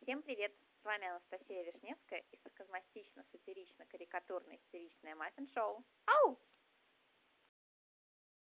Всем привет! С вами Анастасия Вишневская и сарказматично-сатирично-карикатурно-истеричное маффин-шоу. Ау!